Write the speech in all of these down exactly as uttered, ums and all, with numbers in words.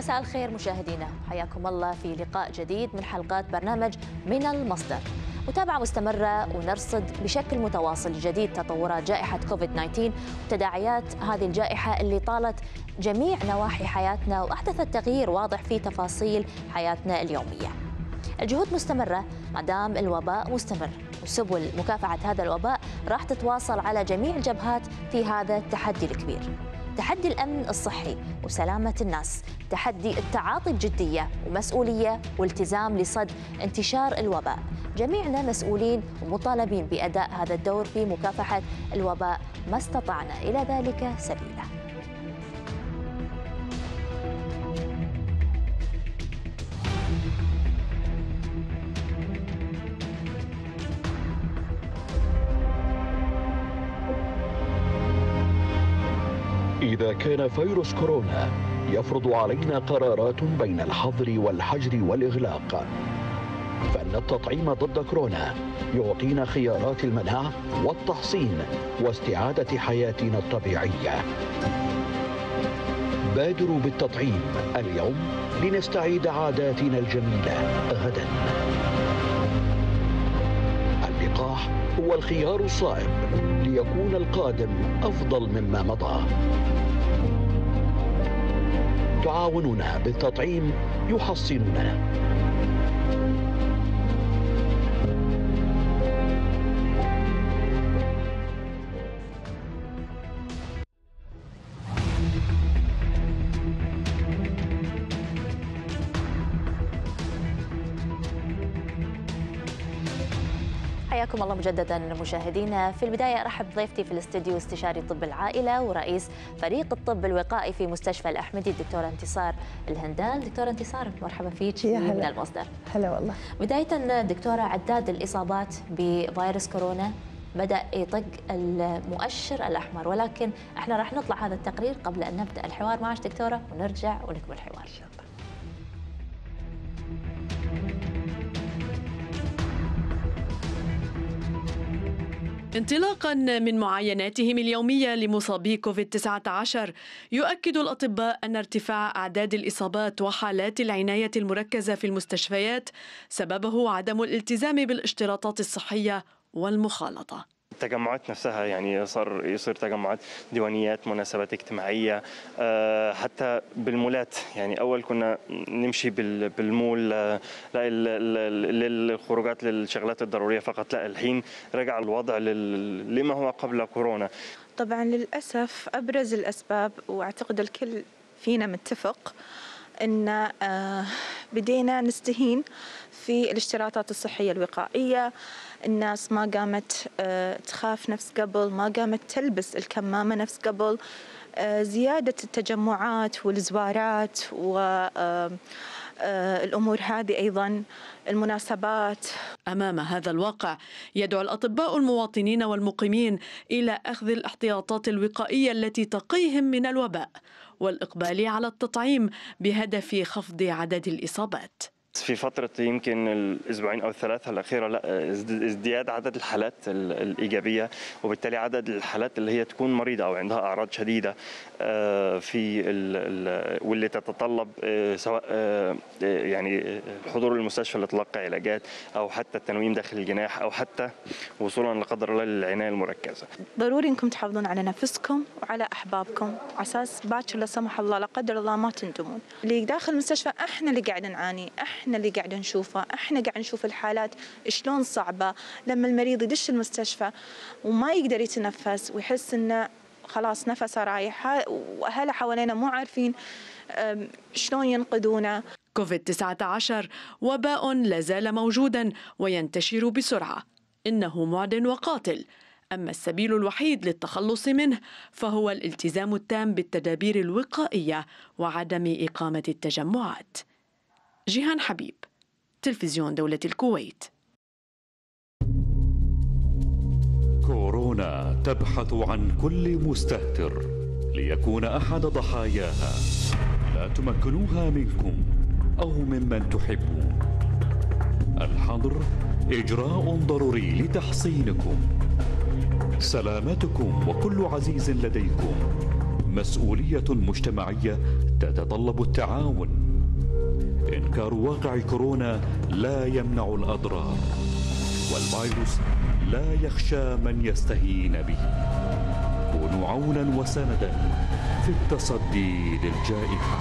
مساء الخير مشاهدينا، حياكم الله في لقاء جديد من حلقات برنامج من المصدر. متابعة مستمرة ونرصد بشكل متواصل جديد تطورات جائحة كوفيد تسعة عشر وتداعيات هذه الجائحة اللي طالت جميع نواحي حياتنا وأحدثت تغيير واضح في تفاصيل حياتنا اليومية. الجهود مستمرة ما دام الوباء مستمر، وسبل مكافحة هذا الوباء راح تتواصل على جميع الجبهات في هذا التحدي الكبير. تحدي الأمن الصحي وسلامة الناس، تحدي التعاطي بجدية ومسؤولية والتزام لصد انتشار الوباء. جميعنا مسؤولين ومطالبين بأداء هذا الدور في مكافحة الوباء ما استطعنا إلى ذلك سبيلا. إذا كان فيروس كورونا يفرض علينا قرارات بين الحظر والحجر والإغلاق، فإن التطعيم ضد كورونا يعطينا خيارات المناعة والتحصين واستعادة حياتنا الطبيعية. بادروا بالتطعيم اليوم لنستعيد عاداتنا الجميلة غدا. اللقاح هو الخيار الصائب ليكون القادم أفضل مما مضى. تعاوننا بالتطعيم يحصننا. حياكم الله مجددا مشاهدينا. في البداية أرحب بضيفتي في الاستديو استشاري طب العائلة ورئيس فريق الطب الوقائي في مستشفى الأحمدي الدكتورة انتصار الهندال. دكتورة انتصار مرحبا فيك من المصدر. هلا والله. بداية دكتورة، عداد الإصابات بفيروس كورونا بدأ يطق المؤشر الأحمر، ولكن احنا راح نطلع هذا التقرير قبل أن نبدأ الحوار معك دكتورة ونرجع ونكمل الحوار إن شاء الله. انطلاقا من معايناتهم اليومية لمصابي كوفيد تسعة عشر، يؤكد الأطباء أن ارتفاع أعداد الإصابات وحالات العناية المركزة في المستشفيات سببه عدم الالتزام بالاشتراطات الصحية والمخالطة. التجمعات نفسها يعني صار يصير تجمعات ديوانيات، مناسبات اجتماعيه، حتى بالمولات. يعني اول كنا نمشي بالمول للخروجات للشغلات الضروريه فقط، لا الحين رجع الوضع لما هو قبل كورونا. طبعا للاسف ابرز الاسباب، واعتقد الكل فينا متفق ان بدينا نستهين في الاشتراطات الصحيه الوقائيه. الناس ما قامت تخاف نفس قبل، ما قامت تلبس الكمامة نفس قبل. زيادة التجمعات والزوارات والأمور هذه أيضا، المناسبات. أمام هذا الواقع يدعو الأطباء المواطنين والمقيمين إلى أخذ الاحتياطات الوقائية التي تقيهم من الوباء والإقبال على التطعيم بهدف خفض عدد الإصابات. في فترة يمكن الأسبوعين أو الثلاثة الأخيرة لا ازدياد عدد الحالات الإيجابية، وبالتالي عدد الحالات اللي هي تكون مريضة أو عندها أعراض شديدة في واللي تتطلب سواء يعني الحضور للمستشفى لتلقي علاجات أو حتى التنويم داخل الجناح أو حتى وصولا لا قدر الله للعناية المركزة. ضروري إنكم تحافظون على نفسكم وعلى أحبابكم على أساس باكر لا سمح الله لا قدر الله ما تندمون. اللي داخل المستشفى إحنا اللي قاعد نعاني، احنا اللي قاعد نشوفه، احنا قاعد نشوف الحالات شلون صعبه. لما المريض يدش المستشفى وما يقدر يتنفس ويحس انه خلاص نفسه رايح، واهله حوالينا مو عارفين شلون ينقذونه. كوفيد تسعة عشر وباء لا زال موجودا وينتشر بسرعه، انه معد وقاتل. أما السبيل الوحيد للتخلص منه فهو الالتزام التام بالتدابير الوقائيه وعدم اقامه التجمعات. جيهان حبيب، تلفزيون دولة الكويت. كورونا تبحث عن كل مستهتر ليكون أحد ضحاياها. لا تمكنوها منكم أو ممن تحبون. الحظر إجراء ضروري لتحصينكم. سلامتكم وكل عزيز لديكم مسؤولية مجتمعية تتطلب التعاون. إنكار واقع كورونا لا يمنع الأضرار، والفيروس لا يخشى من يستهين به. كونوا عونا وسندا في التصدي للجائحة.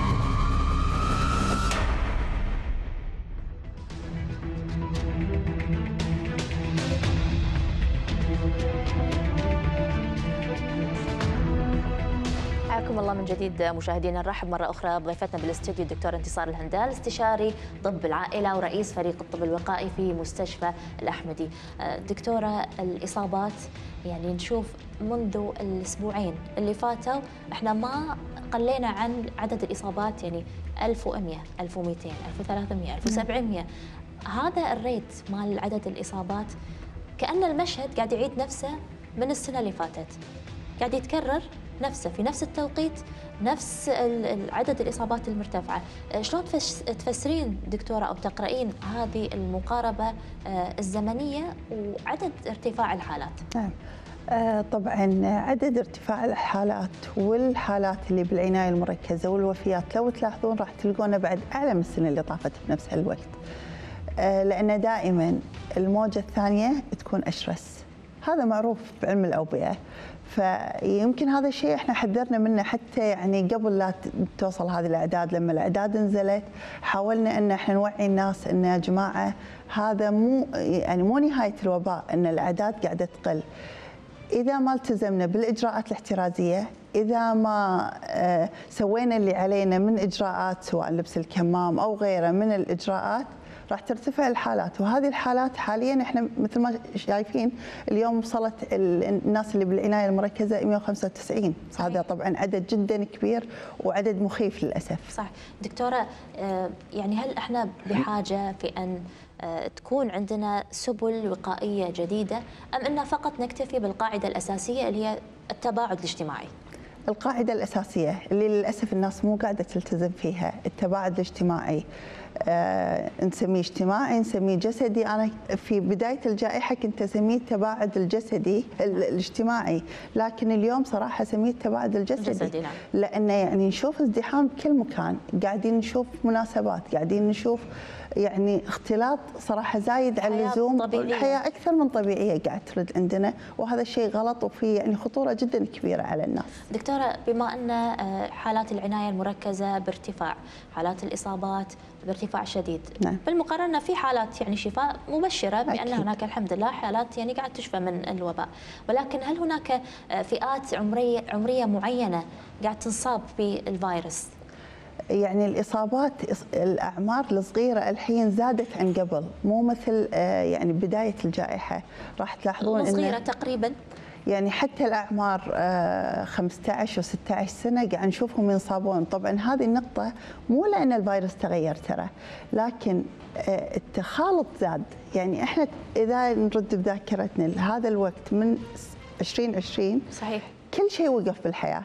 حياكم الله من جديد مشاهدينا. نرحب مرة أخرى بضيفتنا بالاستوديو الدكتور انتصار الهندال، استشاري طب العائلة ورئيس فريق الطب الوقائي في مستشفى الأحمدي. دكتورة، الإصابات يعني نشوف منذ الأسبوعين اللي فاتوا احنا ما قلينا عن عدد الإصابات، يعني ألف ومئة ألف ومئتين ألف وثلاثمئة ألف وسبعمئة. هذا الريت مال عدد الإصابات كأن المشهد قاعد يعيد نفسه من السنة اللي فاتت، قاعد يتكرر نفسه في نفس التوقيت، نفس عدد الإصابات المرتفعة. شلون تفسرين دكتورة أو تقرأين هذه المقاربة الزمنية وعدد ارتفاع الحالات؟ نعم، طبعا عدد ارتفاع الحالات والحالات اللي بالعناية المركزة والوفيات لو تلاحظون راح تلقونه بعد أعلى من السنة اللي طافت بنفس هالوقت، لأن دائما الموجة الثانية تكون أشرس، هذا معروف بعلم الأوبئة. فيمكن هذا الشيء احنا حذرنا منه حتى يعني قبل لا توصل هذه الاعداد. لما الاعداد نزلت حاولنا ان احنا نوعي الناس ان يا جماعه هذا مو يعني مو نهايه الوباء، ان الاعداد قاعده تقل. اذا ما التزمنا بالاجراءات الاحترازيه، اذا ما سوينا اللي علينا من اجراءات سواء لبس الكمام او غيره من الاجراءات، راح ترتفع الحالات. وهذه الحالات حاليا احنا مثل ما شايفين اليوم وصلت الناس اللي بالعنايه المركزه مئة وخمسة وتسعين، هذا طبعا عدد جدا كبير وعدد مخيف للاسف. صح. دكتوره، يعني هل احنا بحاجه في ان تكون عندنا سبل وقائيه جديده، ام ان فقط نكتفي بالقاعده الاساسيه اللي هي التباعد الاجتماعي؟ القاعده الاساسيه اللي للاسف الناس مو قاعده تلتزم فيها، التباعد الاجتماعي. آه، نسميه اجتماعي، نسميه جسدي. أنا في بداية الجائحة كنت أسميه التباعد الجسدي الاجتماعي، لكن اليوم صراحة أسميه التباعد الجسدي, الجسدي نعم. لأن يعني نشوف ازدحام بكل مكان، قاعدين نشوف مناسبات، قاعدين نشوف يعني اختلاط صراحة زايد عن اللزوم. الحياة أكثر من طبيعية قاعد ترد عندنا، وهذا الشيء غلط وفي يعني خطورة جدا كبيرة على الناس. دكتورة، بما أن حالات العناية المركزة بارتفاع، حالات الإصابات بارتفاع شديد، نعم. بالمقارنة في حالات يعني شفاء مبشرة بأن أكيد. هناك الحمد لله حالات يعني قاعد تشفى من الوباء، ولكن هل هناك فئات عمرية عمرية معينة قاعد تنصاب بالفيروس؟ يعني الإصابات الأعمار الصغيرة الحين زادت عن قبل، مو مثل يعني بداية الجائحة. راح تلاحظون صغيرة تقريبا، يعني حتى الأعمار خمسة عشر وستة عشر سنة قاعد نشوفهم ينصابون. طبعا هذه النقطة مو لأن الفيروس تغير ترى، لكن التخالط زاد. يعني احنا إذا نرد بذاكرتنا لهذا الوقت من عشرين عشرين صحيح كل شيء وقف بالحياة.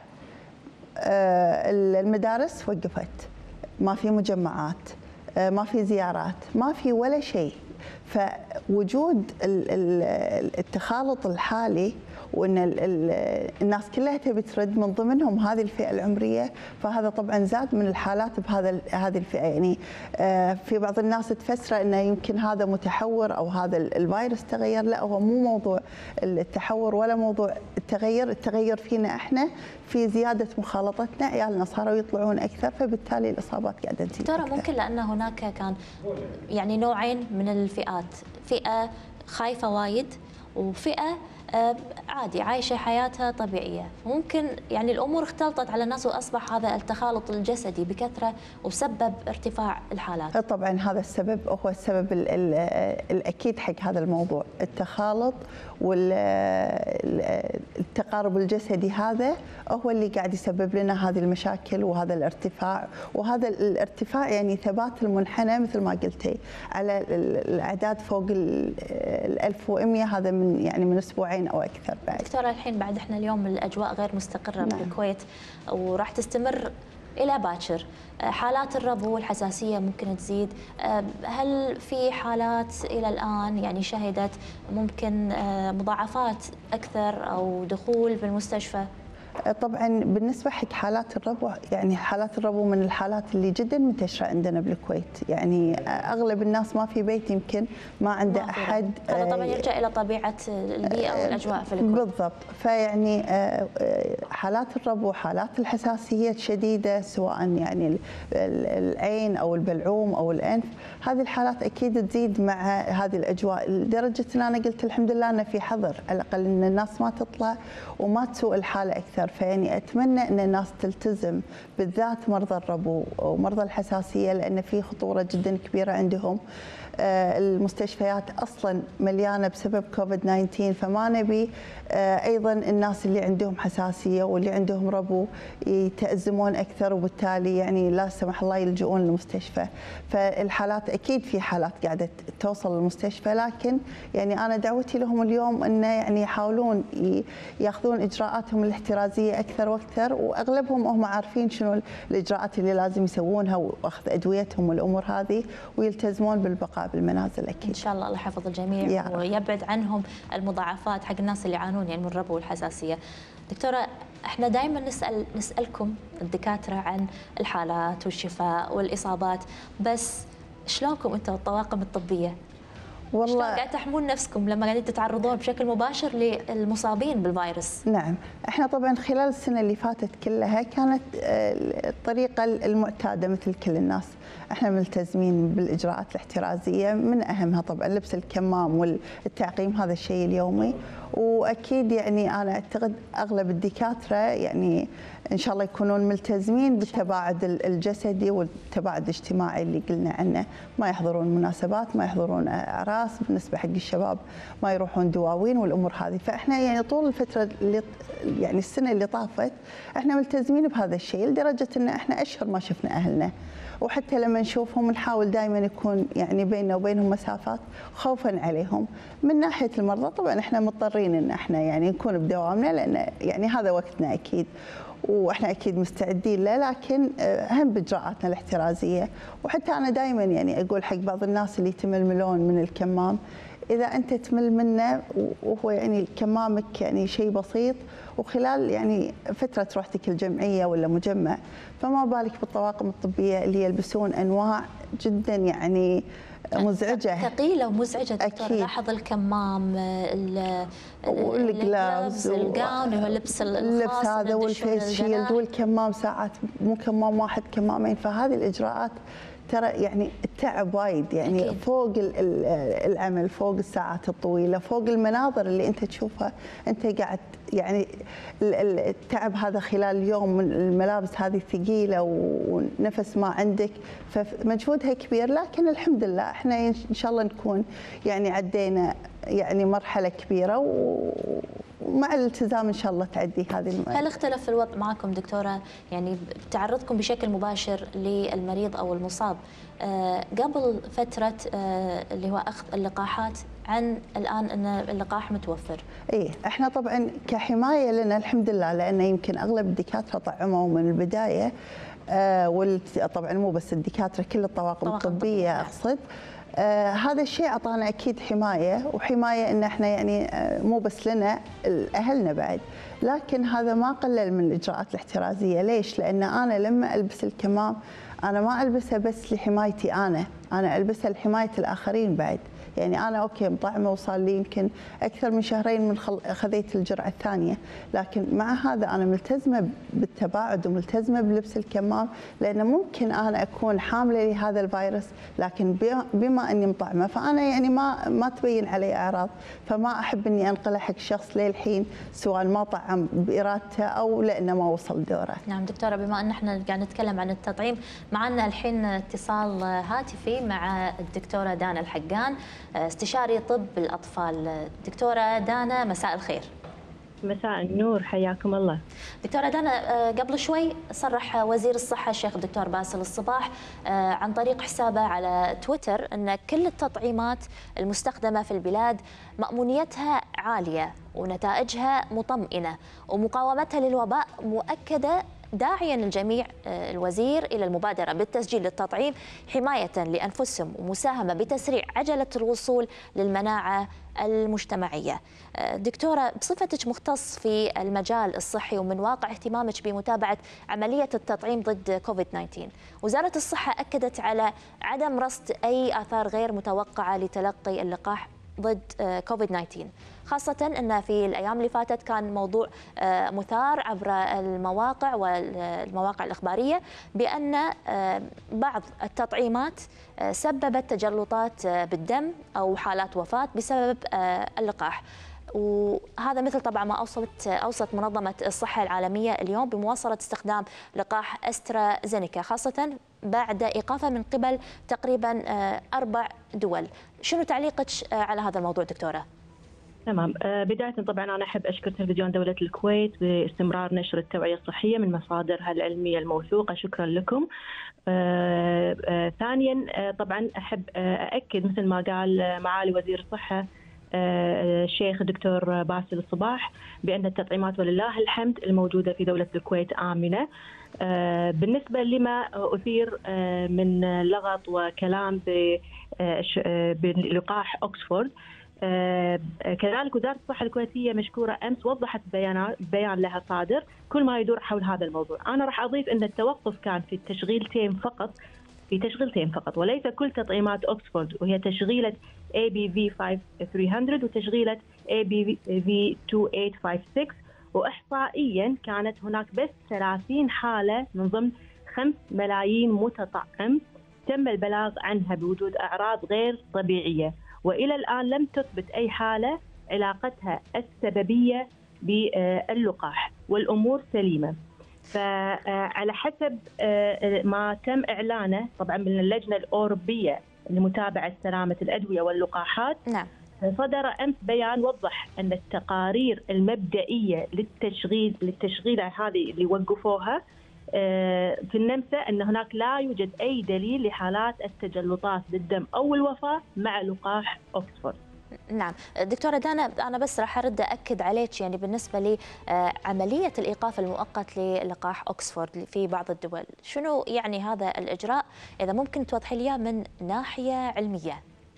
المدارس وقفت، ما في مجمعات، ما في زيارات، ما في ولا شيء. فوجود التخالط الحالي وان الناس كلها تبي ترد، من ضمنهم هذه الفئه العمريه، فهذا طبعا زاد من الحالات بهذا هذه الفئه. يعني في بعض الناس تفسره انه يمكن هذا متحور او هذا الفيروس تغير، لا، هو مو موضوع التحور ولا موضوع التغير. التغير فينا احنا، في زياده مخالطتنا، عيالنا صاروا يطلعون اكثر، فبالتالي الاصابات قاعده تزيد. دكتوره، ممكن لان هناك كان يعني نوعين من الفئات، فئه خايفه وايد وفئه عادي عايشه حياتها طبيعيه، ممكن يعني الامور اختلطت على الناس واصبح هذا التخالط الجسدي بكثره وسبب ارتفاع الحالات. طبعا هذا السبب هو السبب ال ال الاكيد حق هذا الموضوع، التخالط والتقارب الجسدي، هذا هو اللي قاعد يسبب لنا هذه المشاكل وهذا الارتفاع. وهذا الارتفاع يعني ثبات المنحنى مثل ما قلتي على الاعداد فوق ال ألف ومئة، هذا من يعني من اسبوعين او اكثر بعد. دكتوره، الحين بعد احنا اليوم الاجواء غير مستقره نعم. بالكويت وراح تستمر الى باكر، حالات الربو والحساسيه ممكن تزيد، هل في حالات الى الان يعني شهدت ممكن مضاعفات اكثر او دخول بالمستشفى؟ طبعا بالنسبه حق حالات الربو، يعني حالات الربو من الحالات اللي جدا منتشره عندنا بالكويت، يعني اغلب الناس ما في بيت يمكن ما عنده ما احد. هذا طبعا يرجع الى طبيعه البيئه والاجواء في الكويت. بالضبط، فيعني حالات الربو، حالات الحساسيه الشديده سواء يعني العين او البلعوم او الانف، هذه الحالات اكيد تزيد مع هذه الاجواء، لدرجه ان انا قلت الحمد لله ان في حظر على الاقل ان الناس ما تطلع وما تسوء الحاله اكثر. فيعني اتمنى ان الناس تلتزم، بالذات مرضى الربو ومرضى الحساسيه، لان في خطوره جدا كبيره عندهم. المستشفيات اصلا مليانه بسبب كوفيد تسعة عشر، فما نبي ايضا الناس اللي عندهم حساسيه واللي عندهم ربو يتازمون اكثر، وبالتالي يعني لا سمح الله يلجؤون للمستشفى. فالحالات اكيد في حالات قاعده توصل للمستشفى، لكن يعني انا دعوتي لهم اليوم انه يعني يحاولون ياخذون اجراءاتهم الاحترازيه اكثر واكثر، واغلبهم هم عارفين شنو الاجراءات اللي لازم يسوونها واخذ ادويتهم والامور هذه، ويلتزمون بالبقاء بالمنازل اكيد. ان شاء الله الله يحفظ الجميع ويبعد عنهم المضاعفات حق الناس اللي يعانون يعني من الربو والحساسيه. دكتوره، احنا دائما نسال نسالكم الدكاتره عن الحالات والشفاء والاصابات، بس شلونكم انتم الطواقم الطبيه؟ والله شلون قاعد تحمون نفسكم لما قاعدين تتعرضون بشكل مباشر للمصابين بالفيروس؟ نعم، احنا طبعا خلال السنه اللي فاتت كلها كانت الطريقه المعتاده مثل كل الناس، احنا ملتزمين بالاجراءات الاحترازيه، من اهمها طبعا لبس الكمام والتعقيم، هذا الشيء اليومي. واكيد يعني انا اعتقد اغلب الدكاتره يعني ان شاء الله يكونون ملتزمين بالتباعد الجسدي والتباعد الاجتماعي اللي قلنا عنه، ما يحضرون مناسبات، ما يحضرون اعراس، بالنسبه حق الشباب ما يروحون دواوين والامور هذه. فاحنا يعني طول الفتره اللي يعني السنه اللي طافت احنا ملتزمين بهذا الشيء، لدرجه ان احنا اشهر ما شفنا اهلنا، وحتى لما نشوفهم نحاول دائما يكون يعني بيننا وبينهم مسافات خوفا عليهم. من ناحيه المرضى طبعا احنا مضطرين ان احنا يعني نكون بدوامنا، لان يعني هذا وقتنا اكيد واحنا اكيد مستعدين له، لكن اهم باجراءاتنا الاحترازيه. وحتى انا دائما يعني اقول حق بعض الناس اللي يتململون من الكمام، اذا انت تمل منه وهو يعني كمامك يعني شيء بسيط، وخلال يعني فتره روحتك الجمعيه ولا مجمع، فما بالك بالطواقم الطبيه اللي يلبسون انواع جدا يعني مزعجه ثقيله ومزعجه. دكتور لاحظ الكمام، والجلافز، الجاون اللي هو اللبس الخاص، اللبس هذا والفيس شيلد، والكمام ساعات مو كمام واحد كمامين. فهذه الاجراءات ترى يعني التعب وايد، يعني أكيد. فوق العمل، فوق الساعات الطويله، فوق المناظر اللي انت تشوفها، انت قاعد يعني التعب هذا خلال اليوم من الملابس هذه الثقيله ونفس ما عندك، فمجهودها كبير. لكن الحمد لله احنا ان شاء الله نكون يعني عدينا يعني مرحله كبيره، ومع الالتزام ان شاء الله تعدي هذه المرحله. هل اختلف الوضع معكم دكتوره، يعني تعرضكم بشكل مباشر للمريض او المصاب آه قبل فتره آه اللي هو اخذ اللقاحات عن الان ان اللقاح متوفر؟ ايه، احنا طبعا كحمايه لنا الحمد لله، لان يمكن اغلب الدكاتره طعموا من البدايه، آه طبعا مو بس الدكاتره، كل الطواقم الطبيه اقصد. آه هذا الشيء اعطانا اكيد حمايه، وحمايه ان احنا يعني آه مو بس لنا، اهلنا بعد. لكن هذا ما قلل من الاجراءات الاحترازيه. ليش؟ لان انا لما البس الكمام انا ما البسها بس لحمايتي انا، انا البسها لحمايه الاخرين بعد. يعني انا اوكي مطعمه وصار لي يمكن اكثر من شهرين من خذيت الجرعه الثانيه، لكن مع هذا انا ملتزمه بالتباعد وملتزمه بلبس الكمام، لانه ممكن انا اكون حامله لهذا الفيروس، لكن بما اني مطعمه فانا يعني ما ما تبين علي اعراض، فما احب اني انقله حق شخص للحين سواء ما طعم بارادته او لانه ما وصل دوره. نعم دكتوره، بما ان احنا قاعد نتكلم عن التطعيم، معنا الحين اتصال هاتفي مع الدكتوره دانا الحقان، استشاري طب الأطفال. دكتورة دانا مساء الخير. مساء النور، حياكم الله. دكتورة دانا، قبل شوي صرح وزير الصحة الشيخ الدكتور باسل الصباح عن طريق حسابه على تويتر أن كل التطعيمات المستخدمة في البلاد مأمونيتها عالية ونتائجها مطمئنة ومقاومتها للوباء مؤكدة، داعيا الجميع الوزير إلى المبادرة بالتسجيل للتطعيم حماية لأنفسهم ومساهمة بتسريع عجلة الوصول للمناعة المجتمعية. دكتورة، بصفتك مختص في المجال الصحي ومن واقع اهتمامك بمتابعة عملية التطعيم ضد كوفيد تسعة عشر، وزارة الصحة أكدت على عدم رصد أي آثار غير متوقعة لتلقي اللقاح ضد كوفيد تسعة عشر، خاصة أن في الأيام اللي فاتت كان موضوع مثار عبر المواقع والمواقع الإخبارية بأن بعض التطعيمات سببت تجلطات بالدم أو حالات وفاة بسبب اللقاح. وهذا مثل طبعا ما أوصت أوصت منظمة الصحة العالمية اليوم بمواصلة استخدام لقاح أسترازينيكا، خاصة بعد إيقافه من قبل تقريبا أربع دول. شنو تعليقك على هذا الموضوع دكتورة؟ تمام. بداية طبعا أنا أحب أشكر تلفزيون دولة الكويت باستمرار نشر التوعية الصحية من مصادرها العلمية الموثوقة، شكرا لكم. آه آه ثانيا آه طبعا أحب أأكد مثل ما قال معالي وزير الصحة الشيخ الدكتور باسل الصباح بأن التطعيمات ولله الحمد الموجودة في دولة الكويت آمنة. بالنسبة لما أثير من لغط وكلام بلقاح أكسفورد، كذلك وزارة الصحة الكويتية مشكورة أمس وضحت بيان بيان لها صادر كل ما يدور حول هذا الموضوع. أنا راح أضيف أن التوقف كان في التشغيلتين فقط في تشغيلتين فقط وليس كل تطعيمات أكسفورد، وهي تشغيلة إيه بي في خمسة آلاف وثلاثمئة وتشغيلة إيه بي في اثنين ثمانية خمسة ستة، وإحصائيا كانت هناك بس ثلاثين حالة من ضمن خمسة ملايين متطعم تم البلاغ عنها بوجود أعراض غير طبيعية، وإلى الآن لم تثبت أي حالة علاقتها السببية باللقاح والأمور سليمة. فعلى حسب ما تم إعلانه طبعا من اللجنة الأوروبية لمتابعة سلامة الأدوية واللقاحات، نعم، صدر أمس بيان وضح أن التقارير المبدئية للتشغيل للتشغيلة هذه اللي وقفوها في النمسا أن هناك لا يوجد أي دليل لحالات التجلطات بالدم أو الوفاة مع لقاح أكسفورد. نعم دكتورة دانا، أنا بس راح أرد أكد عليك يعني بالنسبة لعملية الإيقاف المؤقت للقاح أكسفورد في بعض الدول، شنو يعني هذا الإجراء؟ إذا ممكن توضحي لي من ناحية علمية.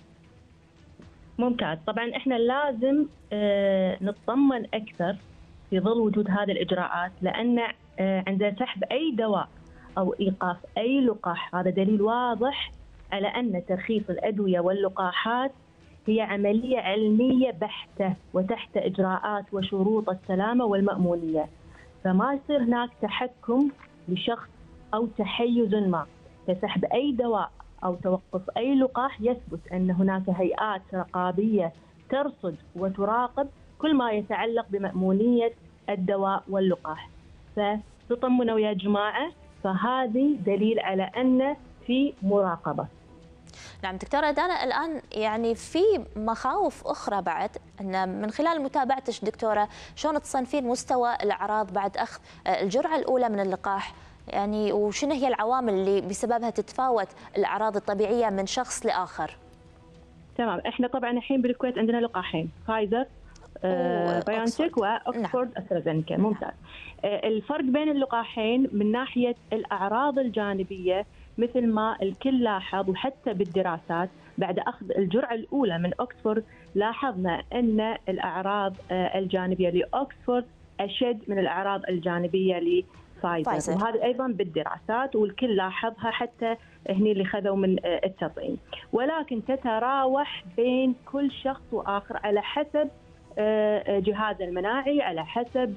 ممتاز. طبعا إحنا لازم نطمن أكثر في ظل وجود هذه الإجراءات، لأن عند سحب أي دواء أو إيقاف أي لقاح هذا دليل واضح على أن ترخيص الأدوية واللقاحات هي عملية علمية بحتة وتحت إجراءات وشروط السلامة والمأمونية، فما يصير هناك تحكم لشخص أو تحيز ما. فسحب أي دواء أو توقف أي لقاح يثبت أن هناك هيئات رقابية ترصد وتراقب كل ما يتعلق بمأمونية الدواء واللقاح. فتطمنوا يا جماعة، فهذه دليل على أن في مراقبة. نعم دكتورة دانا، الآن يعني في مخاوف أخرى بعد أن من خلال متابعتك دكتورة شلون تصنفين مستوى الأعراض بعد أخذ الجرعة الأولى من اللقاح، يعني وشنو هي العوامل اللي بسببها تتفاوت الأعراض الطبيعية من شخص لآخر؟ تمام. احنا طبعا الحين بالكويت عندنا لقاحين، فايزر آه بايونتك واكسفورد نعم. استرازينيكا. ممتاز. آه الفرق بين اللقاحين من ناحية الأعراض الجانبية مثل ما الكل لاحظ، وحتى بالدراسات بعد أخذ الجرعة الأولى من أكسفورد لاحظنا أن الأعراض الجانبية لأكسفورد أشد من الأعراض الجانبية لفايزر، وهذا أيضا بالدراسات والكل لاحظها حتى هني اللي خذوا من التطعيم، ولكن تتراوح بين كل شخص وآخر على حسب جهاز المناعي، على حسب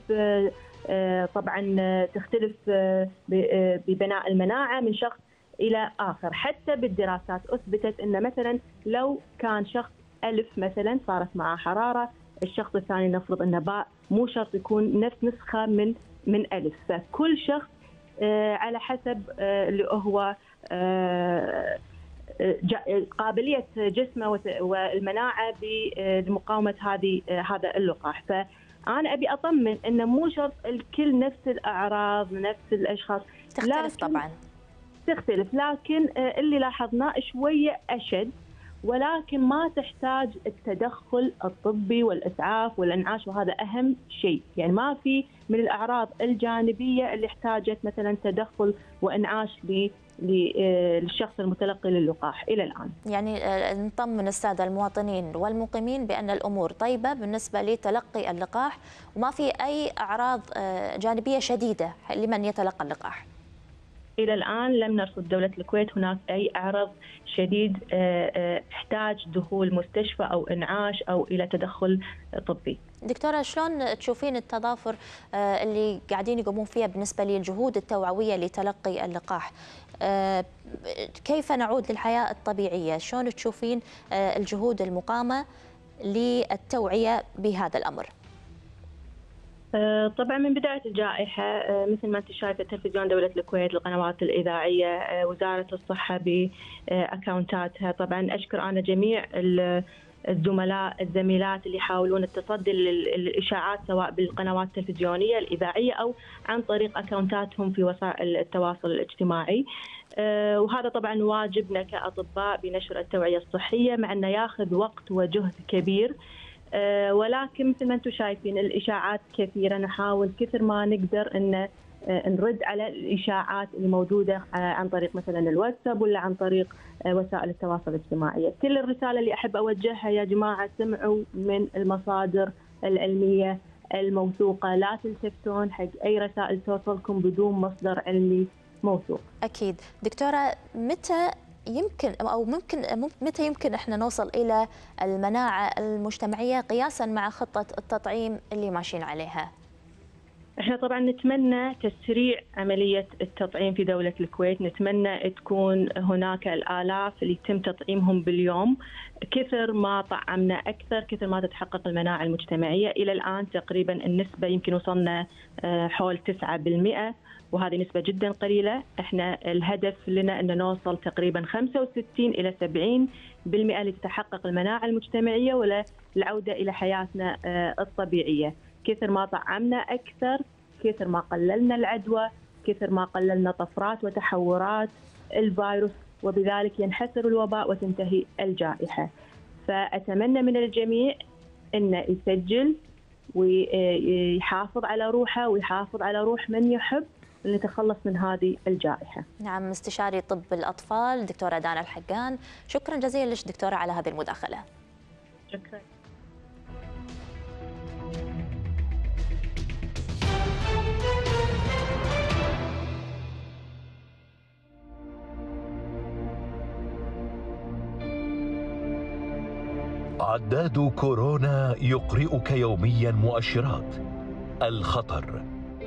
طبعا تختلف ببناء المناعة من شخص إلى آخر. حتى بالدراسات أثبتت أن مثلا لو كان شخص ألف مثلا صارت معه حرارة، الشخص الثاني نفرض أنه باء، مو شرط يكون نفس نسخة من من ألف، فكل شخص على حسب اللي هو قابلية جسمه والمناعة بمقاومة هذه هذا اللقاح. فأنا أبي أطمن أنه مو شرط الكل نفس الأعراض نفس الأشخاص، تختلف طبعا تختلف، لكن اللي لاحظناه شوية أشد، ولكن ما تحتاج التدخل الطبي والإسعاف والإنعاش، وهذا أهم شيء. يعني ما في من الأعراض الجانبية اللي احتاجت مثلا تدخل وإنعاش للشخص المتلقي للقاح إلى الآن. يعني نطمن السادة المواطنين والمقيمين بأن الأمور طيبة بالنسبة لتلقي اللقاح وما في أي أعراض جانبية شديدة لمن يتلقى اللقاح. إلى الآن لم نرصد دولة الكويت هناك أي عرض شديد احتاج دخول مستشفى أو إنعاش أو إلى تدخل طبي. دكتورة، شلون تشوفين التضافر اللي قاعدين يقومون فيها بالنسبة للجهود التوعوية لتلقي اللقاح؟ كيف نعود للحياة الطبيعية؟ شلون تشوفين الجهود المقامة للتوعية بهذا الأمر؟ طبعا من بداية الجائحة مثل ما أنت شايفة تلفزيون دولة الكويت، القنوات الإذاعية، وزارة الصحة بأكاونتاتها. طبعا أشكر أنا جميع الزملاء الزميلات اللي يحاولون التصدي للإشاعات سواء بالقنوات التلفزيونية الإذاعية أو عن طريق أكاونتاتهم في وسائل التواصل الاجتماعي. وهذا طبعا واجبنا كأطباء بنشر التوعية الصحية، مع أنه ياخذ وقت وجهد كبير، ولكن مثل ما انتم شايفين الاشاعات كثيره. نحاول كثر ما نقدر ان نرد على الاشاعات اللي موجوده عن طريق مثلا الواتساب ولا عن طريق وسائل التواصل الاجتماعي. كل الرساله اللي احب اوجهها يا جماعه، سمعوا من المصادر العلميه الموثوقه، لا تلتفتون حق اي رسائل توصلكم بدون مصدر علمي موثوق. اكيد. دكتوره، متى يمكن أو ممكن متى يمكن احنا نوصل إلى المناعة المجتمعية قياسا مع خطة التطعيم اللي ماشيين عليها؟ احنا طبعا نتمنى تسريع عملية التطعيم في دولة الكويت، نتمنى تكون هناك الآلاف اللي يتم تطعيمهم باليوم. كثر ما طعمنا أكثر كثر ما تتحقق المناعة المجتمعية. إلى الآن تقريبا النسبة يمكن وصلنا حول تسعة بالمئة، وهذه نسبة جدا قليلة. احنا الهدف لنا أن نوصل تقريبا خمسة وستين إلى سبعين بالمئة لتتحقق المناعة المجتمعية وللعودة إلى حياتنا الطبيعية. كثر ما طعمنا أكثر كثر ما قللنا العدوى، كثر ما قللنا طفرات وتحورات الفيروس، وبذلك ينحسر الوباء وتنتهي الجائحة. فأتمنى من الجميع أن يسجل ويحافظ على روحه ويحافظ على روح من يحب لنتخلص من هذه الجائحة. نعم، استشاري طب الأطفال دكتورة دانا الحقان، شكرا جزيلا لك دكتورة على هذه المداخلة. شكرا. عداد كورونا يقرئك يوميا مؤشرات الخطر.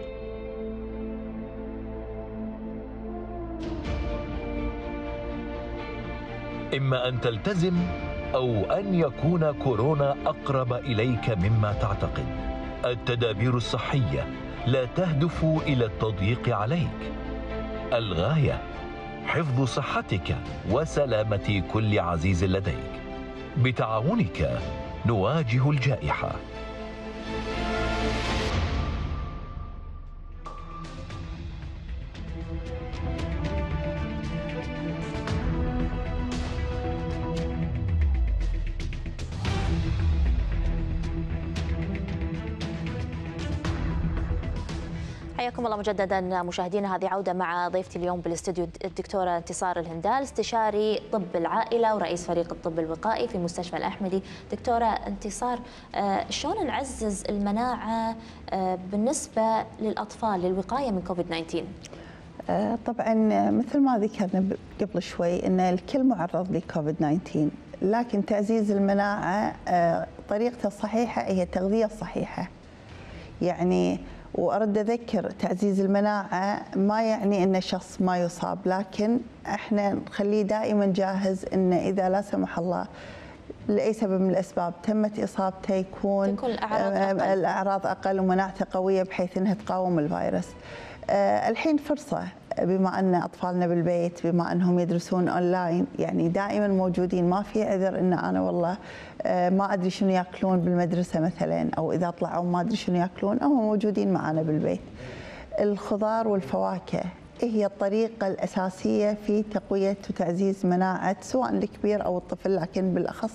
إما أن تلتزم أو أن يكون كورونا أقرب إليك مما تعتقد. التدابير الصحية لا تهدف إلى التضييق عليك، الغاية حفظ صحتك وسلامة كل عزيز لديك. بتعاونك نواجه الجائحة. حياكم الله مجددا مشاهدينا. هذه عودة مع ضيفتي اليوم بالاستوديو الدكتورة انتصار الهندال، استشاري طب العائلة ورئيس فريق الطب الوقائي في مستشفى الأحمدي. دكتورة انتصار، شلون نعزز المناعة بالنسبة للأطفال للوقاية من كوفيد تسعة عشر؟ طبعا مثل ما ذكرنا قبل شوي ان الكل معرض لكوفيد تسعة عشر، لكن تعزيز المناعة طريقته الصحيحة هي التغذية الصحيحة. يعني وأرد أذكر تعزيز المناعة ما يعني أن الشخص ما يصاب، لكن احنا نخليه دائما جاهز أن إذا لا سمح الله لأي سبب من الأسباب تمت إصابته يكون تكون الأعراض أقل. الأعراض أقل ومناعته قوية بحيث أنها تقاوم الفيروس. أه الحين فرصة بما أن أطفالنا بالبيت، بما أنهم يدرسون أونلاين، يعني دائما موجودين، ما في عذر أن أنا والله ما أدري شنو يأكلون بالمدرسة مثلا، أو إذا طلعوا ما أدري شنو يأكلون، هم موجودين معنا بالبيت. الخضار والفواكه هي الطريقة الأساسية في تقوية وتعزيز مناعة سواء الكبير أو الطفل، لكن بالأخص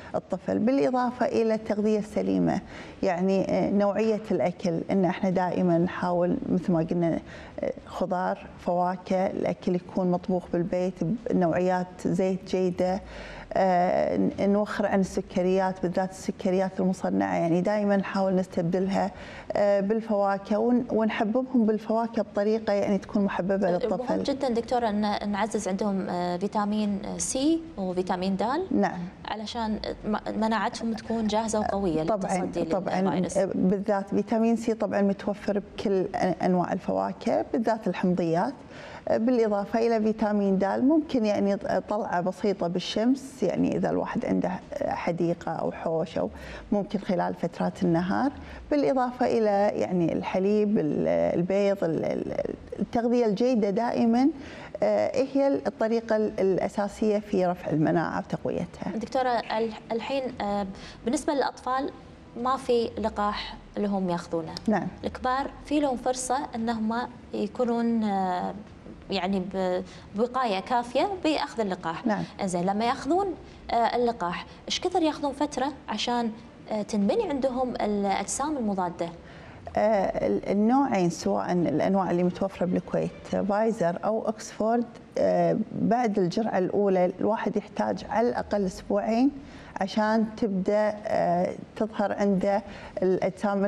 الطفل، بالإضافة إلى التغذية السليمة. يعني نوعية الأكل، إن إحنا دائما نحاول مثل ما قلنا خضار، فواكه، الأكل يكون مطبوخ بالبيت بنوعيات زيت جيدة. آه، نوخر عن السكريات، بالذات السكريات المصنعة، يعني دائما نحاول نستبدلها آه بالفواكه، ونحببهم بالفواكه بطريقة يعني تكون محببة للطفل. مهم جدا دكتورة أن نعزز عندهم آه فيتامين سي وفيتامين د. نعم. علشان مناعتهم تكون جاهزة وقوية للتصدي للفيروس. طبعا بالذات فيتامين سي طبعا متوفر بكل أنواع الفواكه، بالذات الحمضيات. بالإضافة إلى فيتامين د ممكن يعني طلعة بسيطة بالشمس، يعني إذا الواحد عنده حديقة أو حوش، أو ممكن خلال فترات النهار. بالإضافة إلى يعني الحليب، البيض، التغذية الجيدة دائما هي الطريقة الأساسية في رفع المناعة وتقويتها. دكتورة الحين بالنسبة للأطفال ما في لقاح اللي هم ياخذونه. نعم. الكبار في لهم فرصة أنهم يكونون يعني بوقايه كافيه باخذ اللقاح. نعم. زين لما ياخذون اللقاح ايش كثر ياخذون فتره عشان تنبني عندهم الاجسام المضاده؟ النوعين، سواء الانواع اللي متوفره بالكويت فايزر او اوكسفورد، بعد الجرعه الاولى الواحد يحتاج على الاقل اسبوعين عشان تبدا تظهر عنده الاجسام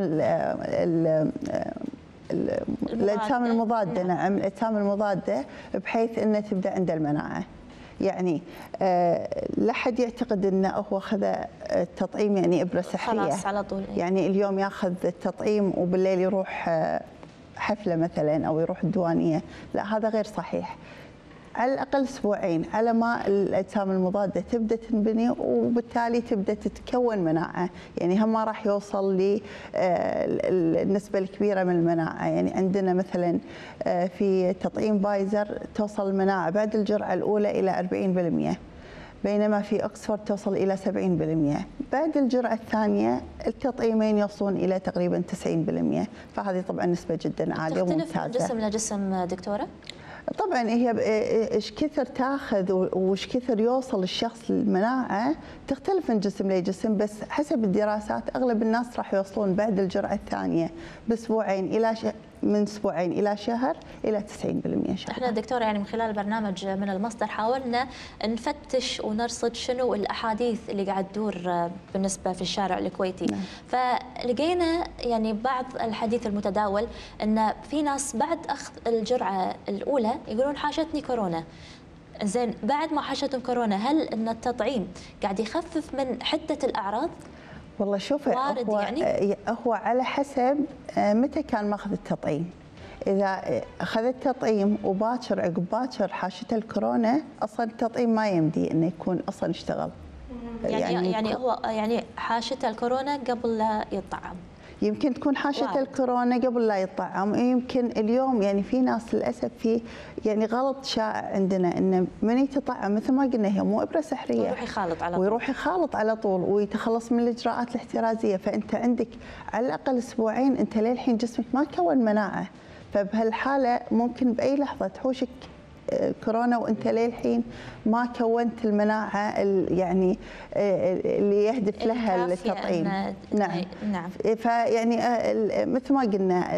الاجسام المضاده. نعم، الاجسام المضاده، بحيث انه تبدا عنده المناعه. يعني آه لا حد يعتقد انه هو اخذ التطعيم يعني ابره سحريه خلاص على طول. يعني اليوم ياخذ التطعيم وبالليل يروح حفله مثلا او يروح الديوانيه، لا هذا غير صحيح. على الاقل اسبوعين على ما الاجسام المضاده تبدا تنبني، وبالتالي تبدا تتكون مناعه. يعني هم ما راح يوصل للنسبه الكبيره من المناعه. يعني عندنا مثلا في تطعيم فايزر توصل المناعه بعد الجرعه الاولى الى أربعين بالمئة، بينما في اوكسفورد توصل الى سبعين بالمئة. بعد الجرعه الثانيه التطعيمين يوصلون الى تقريبا تسعين بالمئة، فهذه طبعا نسبه جدا عاليه وممتازه. تختلف من جسم لجسم دكتوره؟ طبعا هي ايش كثر تاخذ وايش كثر يوصل الشخص للمناعه تختلف من جسم لجسم، بس حسب الدراسات اغلب الناس راح يوصلون بعد الجرعه الثانيه باسبوعين الى ش... من اسبوعين الى شهر الى تسعين بالمئة ان شاء الله. احنا دكتوره يعني من خلال البرنامج من المصدر حاولنا نفتش ونرصد شنو الاحاديث اللي قاعد تدور بالنسبه في الشارع الكويتي. نعم. فلقينا يعني بعض الحديث المتداول ان في ناس بعد اخذ الجرعه الاولى يقولون حاشتني كورونا. زين بعد ما حاشتهم كورونا هل ان التطعيم قاعد يخفف من حده الاعراض؟ والله شوفي، هو يعني هو على حسب متى كان ماخذ التطعيم. اذا اخذ التطعيم وباكر عقب باكر حاشته الكورونا، اصلا التطعيم ما يمدي انه يكون اصلا اشتغل. يعني يعني, يعني هو يعني حاشته الكورونا قبل لا يطعم. يمكن تكون حاشته الكورونا قبل لا يطعم. يمكن اليوم يعني في ناس للاسف في يعني غلط شائع عندنا انه من يتطعم مثل ما قلنا هي مو ابره سحريه، ويروح يخالط على طول ويروح يخالط على طول ويتخلص من الاجراءات الاحترازيه. فانت عندك على الاقل اسبوعين انت للحين جسمك ما كون مناعه، فبهالحاله ممكن باي لحظه تحوشك كورونا وانت للحين ما كونت المناعه يعني اللي يهدف لها التطعيم. نعم. نعم. فيعني مثل ما قلنا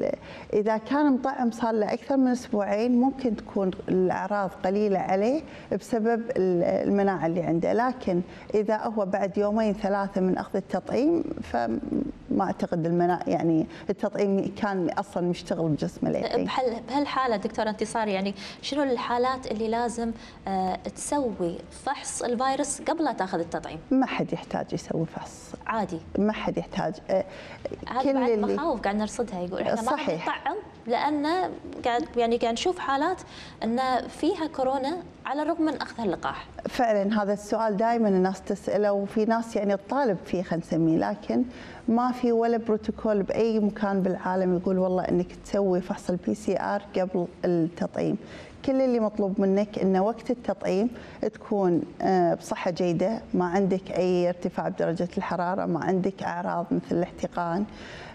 اذا كان مطعم صار له اكثر من اسبوعين ممكن تكون الاعراض قليله عليه بسبب المناعه اللي عنده، لكن اذا هو بعد يومين ثلاثه من اخذ التطعيم فما اعتقد المناعه يعني التطعيم كان اصلا مشتغل بجسمه للحين. بهالحاله دكتوره انتصار يعني شنو الحالات اللي لازم آه تسوي فحص الفيروس قبل لا تاخذ التطعيم؟ ما حد يحتاج يسوي فحص عادي، ما حد يحتاج. آه هذا بعد مخاوف قاعد نرصدها، يقول احنا ما راح نطعم لان قاعد يعني قاعد نشوف حالات ان فيها كورونا على الرغم من اخذ اللقاح. فعلا هذا السؤال دائما الناس تساله، وفي ناس يعني تطالب فيه خلينا نسميه، لكن ما في ولا بروتوكول باي مكان بالعالم يقول والله انك تسوي فحص البي سي ار قبل التطعيم. كل اللي مطلوب منك انه وقت التطعيم تكون بصحه جيده، ما عندك اي ارتفاع بدرجه الحراره، ما عندك اعراض مثل الاحتقان،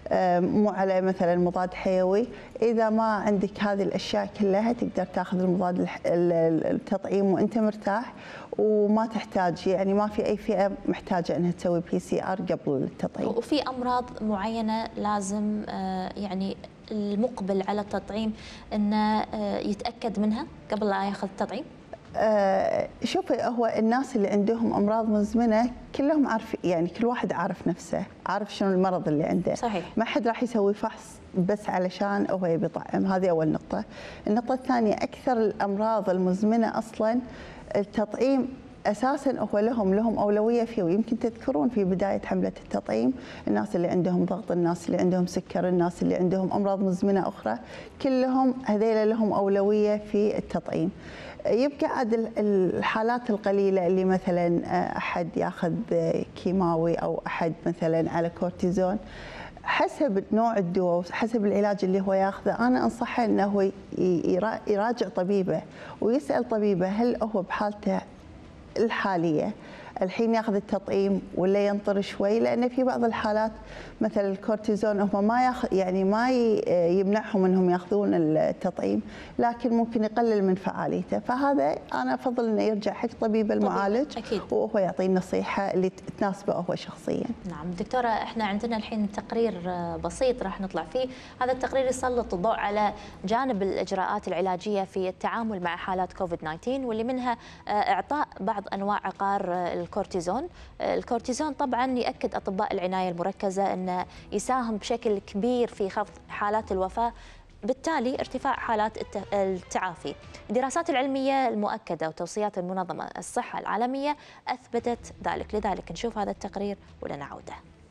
مو على مثلا مضاد حيوي. اذا ما عندك هذه الاشياء كلها تقدر تاخذ المضاد التطعيم وانت مرتاح وما تحتاج، يعني ما في اي فئه محتاجه انها تسوي بي سي ار قبل التطعيم. وفي امراض معينه لازم يعني المقبل على التطعيم انه يتاكد منها قبل لا ياخذ التطعيم؟ آه شوفي، هو الناس اللي عندهم امراض مزمنه كلهم عارف، يعني كل واحد عارف نفسه، عارف شنو المرض اللي عنده. صحيح. ما حد راح يسوي فحص بس علشان هو يبي يطعم. هذه اول نقطه. النقطه الثانيه، اكثر الامراض المزمنه اصلا التطعيم اساسا هو لهم لهم اولويه فيه. ويمكن تذكرون في بدايه حمله التطعيم الناس اللي عندهم ضغط، الناس اللي عندهم سكر، الناس اللي عندهم امراض مزمنه اخرى، كلهم هذيل لهم اولويه في التطعيم. يبقى عاد الحالات القليله اللي مثلا احد ياخذ كيماوي او احد مثلا على كورتيزون، حسب نوع الدواء وحسب العلاج اللي هو ياخذه، انا انصحه انه هو يراجع طبيبه ويسال طبيبه هل هو بحالته الحاليه الحين ياخذ التطعيم ولا ينطر شوي، لان في بعض الحالات مثل الكورتيزون هم ما ياخذ، يعني ما يمنعهم انهم ياخذون التطعيم، لكن ممكن يقلل من فعاليته. فهذا انا افضل انه يرجع حق طبيب المعالج أكيد. وهو يعطيه النصيحه اللي تناسبه هو شخصيا. نعم دكتوره، احنا عندنا الحين تقرير بسيط راح نطلع فيه، هذا التقرير يسلط الضوء على جانب الاجراءات العلاجيه في التعامل مع حالات كوفيد تسعة عشر، واللي منها اعطاء بعض انواع عقار الكورتيزون. الكورتيزون طبعا يأكد أطباء العناية المركزة أنه يساهم بشكل كبير في خفض حالات الوفاة، بالتالي ارتفاع حالات التعافي. الدراسات العلمية المؤكدة وتوصيات المنظمة الصحة العالمية أثبتت ذلك، لذلك نشوف هذا التقرير ولنعوده.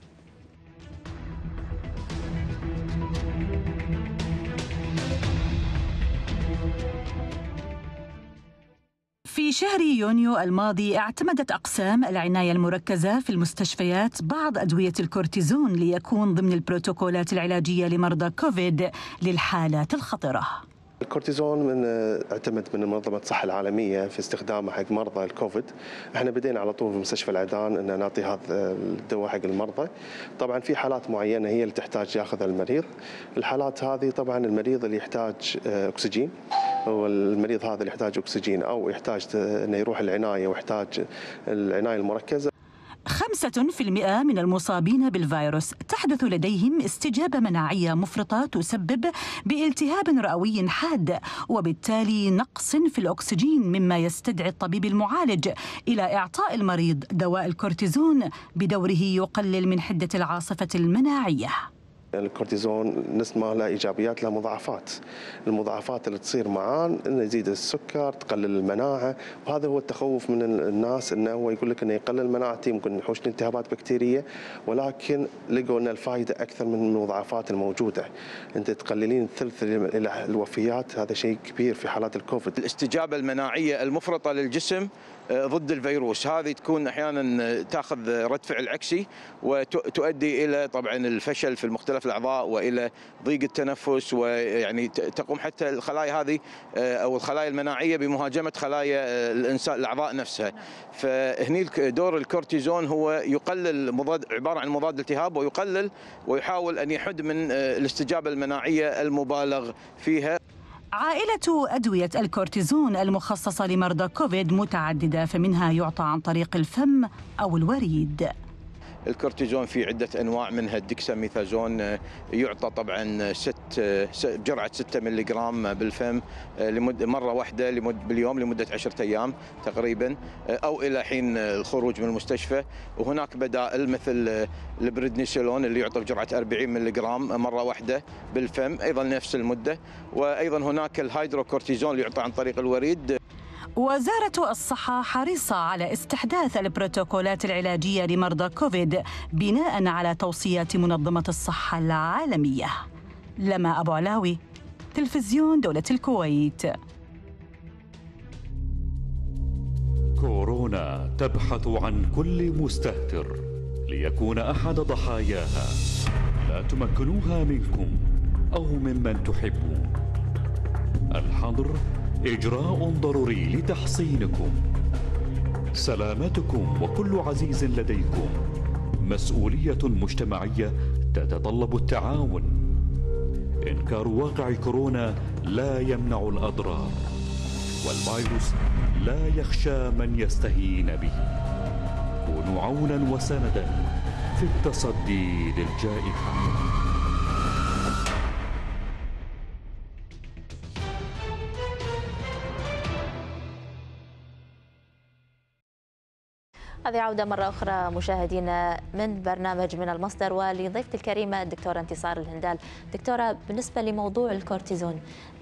في شهر يونيو الماضي اعتمدت أقسام العناية المركزة في المستشفيات بعض أدوية الكورتيزون ليكون ضمن البروتوكولات العلاجية لمرضى كوفيد للحالات الخطرة. الكورتيزون من اعتمد من منظمة الصحة العالمية في استخدامه حق مرضى الكوفيد. احنا بدينا على طول في مستشفى العيدان ان نعطي هذا الدواء حق المرضى. طبعا في حالات معينة هي اللي تحتاج ياخذها المريض. الحالات هذه طبعا المريض اللي يحتاج اكسجين، والمريض هذا اللي يحتاج اكسجين او يحتاج انه يروح العناية ويحتاج العناية المركزة. خمسة في المئة من المصابين بالفيروس تحدث لديهم استجابة مناعية مفرطة تسبب بالتهاب رئوي حاد، وبالتالي نقص في الأكسجين، مما يستدعي الطبيب المعالج إلى إعطاء المريض دواء الكورتيزون بدوره يقلل من حدة العاصفة المناعية. الكورتيزون نسمع له ايجابيات له مضاعفات، المضاعفات اللي تصير معاه انه يزيد السكر، تقلل المناعه، وهذا هو التخوف من الناس، انه هو يقول لك انه يقلل مناعتي ممكن يحوش التهابات بكتيريه، ولكن لقوا ان الفائده اكثر من المضاعفات الموجوده. انت تقللين ثلث الوفيات، هذا شيء كبير في حالات الكوفيد. الاستجابه المناعيه المفرطه للجسم ضد الفيروس هذه تكون احيانا تاخذ رد فعل عكسي وتؤدي الى طبعا الفشل في مختلف الاعضاء والى ضيق التنفس، ويعني تقوم حتى الخلايا هذه او الخلايا المناعيه بمهاجمه خلايا الانسان الاعضاء نفسها. فهني دور الكورتيزون هو يقلل مضاد، عباره عن مضاد التهاب، ويقلل ويحاول ان يحد من الاستجابه المناعيه المبالغ فيها. عائلة أدوية الكورتيزون المخصصة لمرضى كوفيد متعددة، فمنها يعطى عن طريق الفم أو الوريد. الكورتيزون في عدة أنواع، منها الديكساميثازون يعطى طبعا ست بجرعة ستة ملي جرام بالفم لمدة مرة واحدة لمد باليوم لمدة عشرة أيام تقريبا، أو إلى حين الخروج من المستشفى. وهناك بدائل مثل البريدنيسيلون اللي يعطى بجرعة أربعين ملي جرام مرة واحدة بالفم أيضا نفس المدة. وأيضا هناك الهيدروكورتيزون اللي يعطى عن طريق الوريد. وزارة الصحة حريصة على استحداث البروتوكولات العلاجية لمرضى كوفيد بناء على توصيات منظمة الصحة العالمية. لما أبو علاوي، تلفزيون دولة الكويت. كورونا تبحث عن كل مستهتر ليكون أحد ضحاياها. لا تمكنوها منكم أو ممن تحبون. الحظر إجراء ضروري لتحصينكم. سلامتكم وكل عزيز لديكم مسؤولية مجتمعية تتطلب التعاون. إنكار واقع كورونا لا يمنع الأضرار، والفيروس لا يخشى من يستهين به. كونوا عونا وسندا في التصدي للجائحة. هذه عودة مرة أخرى مشاهدينا من برنامج من المصدر، ولضيفتي الكريمة الدكتورة انتصار الهندال. دكتورة، بالنسبة لموضوع الكورتيزون،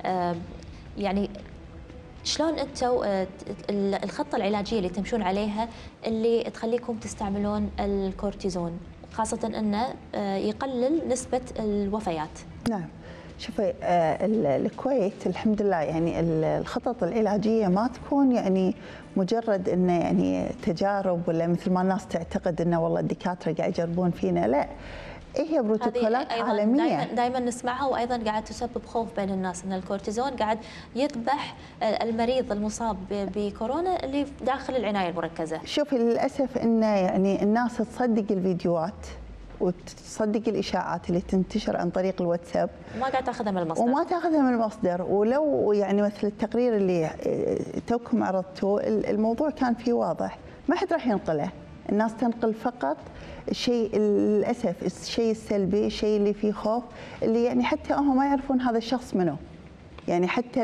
يعني شلون أنتم الخطة العلاجية اللي تمشون عليها اللي تخليكم تستعملون الكورتيزون، خاصة أنه يقلل نسبة الوفيات؟ نعم، شوفي الكويت الحمد لله يعني الخطط العلاجيه ما تكون يعني مجرد انه يعني تجارب ولا مثل ما الناس تعتقد انه والله الدكاتره قاعد يجربون فينا، لا، هي بروتوكولات عالميه دائما نسمعها، وايضا قاعد تسبب خوف بين الناس ان الكورتيزون قاعد يذبح المريض المصاب بكورونا اللي داخل العنايه المركزه. شوفي للاسف انه يعني الناس تصدق الفيديوهات وتصدق الاشاعات اللي تنتشر عن طريق الواتساب، وما قاعد تاخذها من المصدر وما تاخذها من المصدر. ولو يعني مثل التقرير اللي توكم عرضتوه، الموضوع كان فيه واضح، ما حد راح ينقله، الناس تنقل فقط الشيء للاسف الشيء السلبي، الشيء اللي فيه خوف، اللي يعني حتى هم ما يعرفون هذا الشخص منه. يعني حتى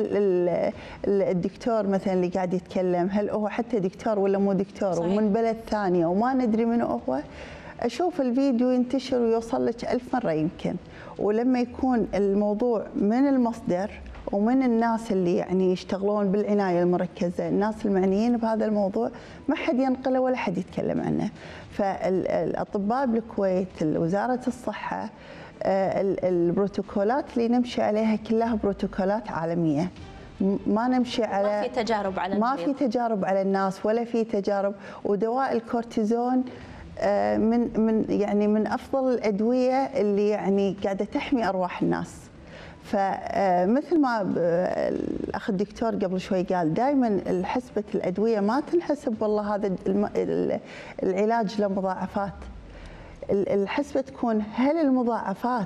الدكتور مثلا اللي قاعد يتكلم، هل هو حتى دكتور ولا مو دكتور؟ صحيح. ومن بلد ثانيه وما ندري منه هو. أشوف الفيديو ينتشر ويوصل لك ألف مرة يمكن، ولما يكون الموضوع من المصدر ومن الناس اللي يعني يشتغلون بالعناية المركزة، الناس المعنيين بهذا الموضوع، ما حد ينقله ولا حد يتكلم عنه. فالأطباء بالكويت، وزارة الصحة، البروتوكولات اللي نمشي عليها كلها بروتوكولات عالمية، ما نمشي على ما في تجارب على ما في تجارب على الناس ولا في تجارب. ودواء الكورتيزون من من يعني من افضل الادويه اللي يعني قاعده تحمي ارواح الناس. فمثل ما الاخ الدكتور قبل شوي قال، دائما حسبه الادويه ما تنحسب والله هذا العلاج له مضاعفات. الحسبه تكون هل المضاعفات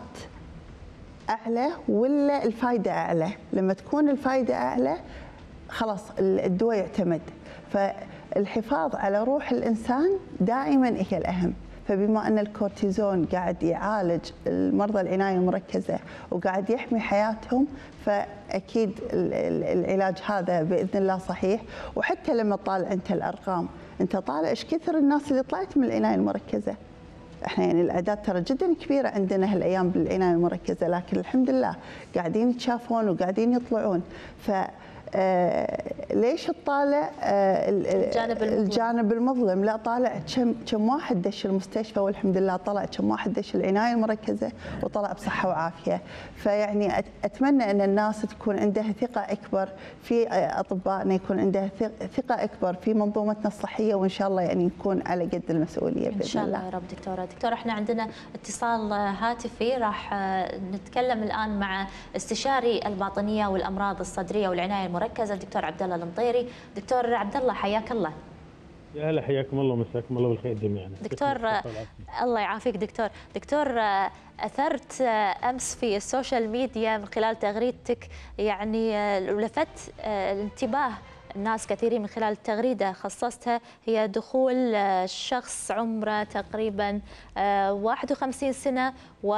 اعلى ولا الفائده اعلى؟ لما تكون الفائده اعلى خلاص الدواء يعتمد. فالحفاظ على روح الإنسان دائما هي الأهم. فبما أن الكورتيزون قاعد يعالج المرضى العناية المركزة وقاعد يحمي حياتهم، فأكيد العلاج هذا بإذن الله صحيح. وحتى لما تطالع أنت الأرقام، أنت طالع إيش كثر الناس اللي طلعت من العناية المركزة. احنا يعني الأعداد ترى جدا كبيرة عندنا هالأيام بالعناية المركزة، لكن الحمد لله قاعدين يتشافون وقاعدين يطلعون. ف آه ليش تطالع آه الجانب المظلم. الجانب المظلم؟ لا، طالع كم كم واحد دش المستشفى والحمد لله، طلع كم واحد دش العنايه المركزه وطلع بصحه وعافيه. فيعني اتمنى ان الناس تكون عندها ثقه اكبر في اطبائنا، يكون عندها ثقه اكبر في منظومتنا الصحيه، وان شاء الله يعني نكون على قد المسؤوليه باذن الله. ان شاء الله يا رب. دكتوره دكتوره احنا عندنا اتصال هاتفي، راح نتكلم الان مع استشاري الباطنيه والامراض الصدريه والعنايه المركزه مركز الدكتور عبد الله المطيري. دكتور عبد الله حياك الله. يا هلا، حياكم الله ومساكم الله بالخير جميعا. دكتور الله يعافيك. دكتور دكتور اثرت امس في السوشيال ميديا من خلال تغريدتك يعني لفت الانتباه الناس كثيرين من خلال تغريدة خصصتها، هي دخول شخص عمره تقريبا واحد وخمسين سنة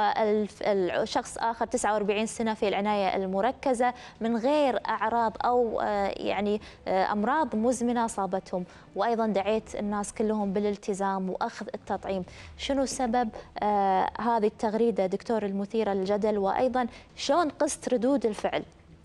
والشخص آخر تسعة وأربعين سنة في العناية المركزة من غير أعراض أو يعني أمراض مزمنة صابتهم، وأيضا دعيت الناس كلهم بالالتزام وأخذ التطعيم. شنو سبب هذه التغريدة دكتور المثيرة للجدل، وأيضا شلون قست ردود الفعل؟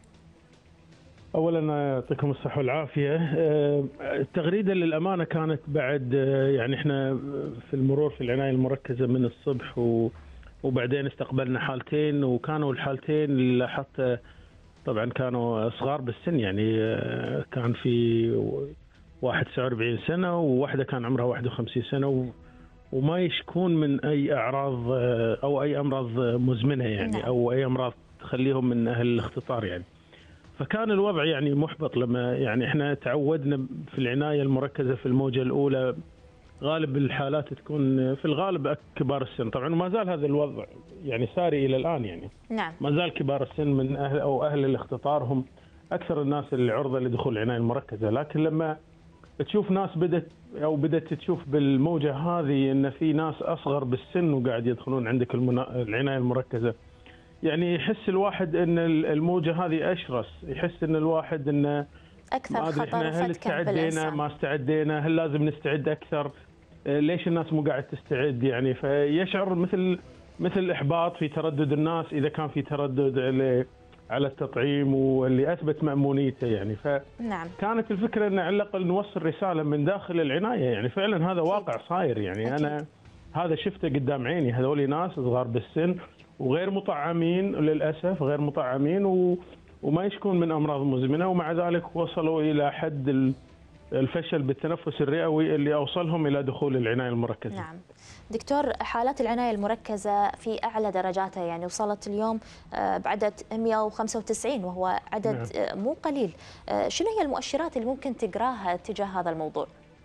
اولا يعطيكم الصحه والعافيه. التغريده للامانه كانت بعد يعني احنا في المرور في العنايه المركزه من الصبح، وبعدين استقبلنا حالتين، وكانوا الحالتين اللي لاحظت طبعا كانوا صغار بالسن، يعني كان في واحد تسعة وأربعين سنه وواحده كان عمرها واحد وخمسين سنه، وما يشكون من اي اعراض او اي امراض مزمنه يعني او اي امراض تخليهم من اهل الاختطار يعني. فكان الوضع يعني محبط، لما يعني احنا تعودنا في العنايه المركزه في الموجه الاولى غالب الحالات تكون في الغالب كبار السن. طبعا ما زال هذا الوضع يعني ساري الى الان، يعني نعم ما زال كبار السن من اهل او اهل الاختطار هم اكثر الناس اللي عرضه لدخول العنايه المركزه. لكن لما تشوف ناس بدت او بدت تشوف بالموجه هذه ان في ناس اصغر بالسن وقاعد يدخلون عندك المنا... العنايه المركزه، يعني يحس الواحد ان الموجه هذه اشرس، يحس ان الواحد انه اكثر خطر احنا هل استعدينا ما استعدينا، هل لازم نستعد اكثر، ليش الناس مو قاعد تستعد، يعني فيشعر مثل مثل احباط في تردد الناس اذا كان في تردد على التطعيم واللي اثبت مامونيته. يعني فكانت الفكره ان على الاقل نوصل رساله من داخل العنايه، يعني فعلا هذا واقع صاير. يعني أكيد. انا هذا شفته قدام عيني، هذول ناس صغار بالسن وغير مطعمين للاسف، غير مطعمين و وما يشكون من امراض مزمنه، ومع ذلك وصلوا الى حد الفشل بالتنفس الرئوي اللي اوصلهم الى دخول العنايه المركزه. نعم. دكتور، حالات العنايه المركزه في اعلى درجاتها، يعني وصلت اليوم بعدد مئة وخمسة وتسعين وهو عدد نعم. مو قليل. شنو هي المؤشرات اللي ممكن تقراها تجاه هذا الموضوع؟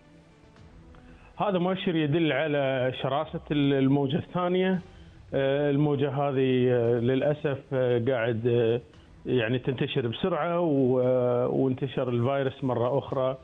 هذا مؤشر يدل على شراسه الموجه الثانيه. الموجه هذه للاسف قاعد يعني تنتشر بسرعه، وانتشر الفيروس مره اخرى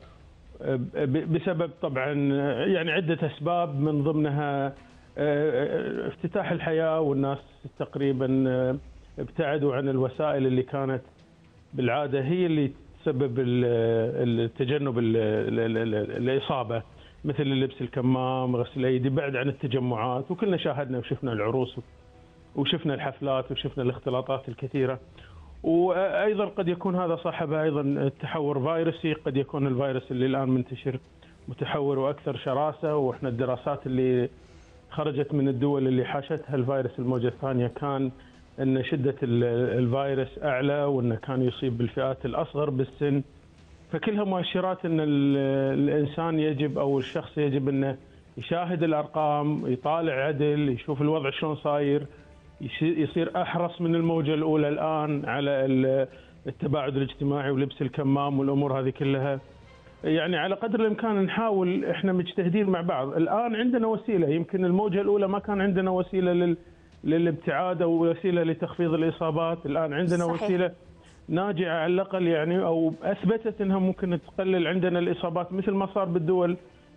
بسبب طبعا يعني عده اسباب، من ضمنها افتتاح الحياه، والناس تقريبا ابتعدوا عن الوسائل اللي كانت بالعاده هي اللي تسبب التجنب الاصابه، مثل اللبس الكمام، غسل الايدي، بعد عن التجمعات. وكلنا شاهدنا وشفنا العروس وشفنا الحفلات وشفنا الاختلاطات الكثيره. وايضا قد يكون هذا صاحبه ايضا تحور فيروسي، قد يكون الفيروس اللي الان منتشر متحور واكثر شراسه. واحنا الدراسات اللي خرجت من الدول اللي حاشتها الفيروس الموجه الثانيه كان ان شده الفيروس اعلى، وانه كان يصيب بالفئات الاصغر بالسن. فكلها مؤشرات ان الانسان يجب او الشخص يجب انه يشاهد الارقام، يطالع عدل، يشوف الوضع شلون صاير، يصير احرص من الموجه الاولى الان على التباعد الاجتماعي ولبس الكمام والامور هذه كلها. يعني على قدر الامكان نحاول، احنا مجتهدين مع بعض. الان عندنا وسيله، يمكن الموجه الاولى ما كان عندنا وسيله لل... للابتعاد او وسيله لتخفيض الاصابات، الان عندنا صحيح. وسيله ناجعه على الاقل، يعني او اثبتت انها ممكن تقلل عندنا الاصابات، مثل ما صار بالدول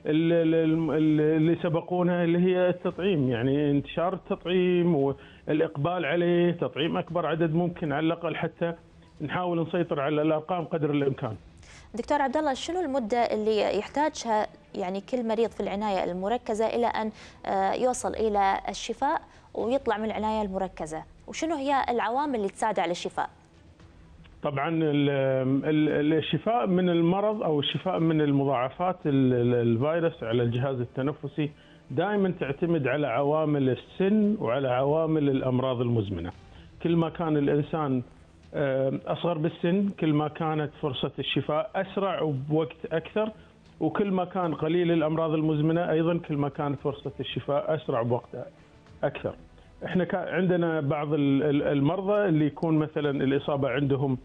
اللي سبقونا اللي هي التطعيم. يعني انتشار التطعيم والإقبال عليه، تطعيم أكبر عدد ممكن على الأقل حتى نحاول نسيطر على الأرقام قدر الإمكان. دكتور عبد الله، شنو المدة اللي يحتاجها يعني كل مريض في العناية المركزة إلى أن يوصل إلى الشفاء ويطلع من العناية المركزة، وشنو هي العوامل اللي تساعد على الشفاء؟ طبعا الشفاء من المرض او الشفاء من المضاعفات الفيروس على الجهاز التنفسي دائما تعتمد على عوامل السن وعلى عوامل الامراض المزمنه. كل ما كان الانسان اصغر بالسن كل ما كانت فرصه الشفاء اسرع وبوقت اكثر، وكل ما كان قليل الامراض المزمنه ايضا كل ما كانت فرصه الشفاء اسرع بوقت اكثر. احنا عندنا بعض المرضى اللي يكون مثلا الاصابه عندهم